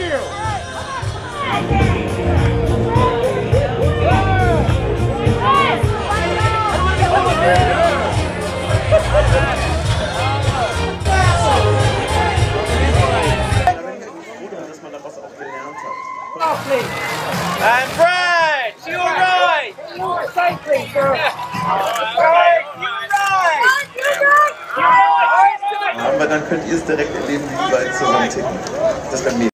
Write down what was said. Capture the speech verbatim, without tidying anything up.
And Brad, you're right. You're cycling, sir. Aber dann könnt ihr es direkt erleben, wie die beiden zusammen ticken. Das wäre mega.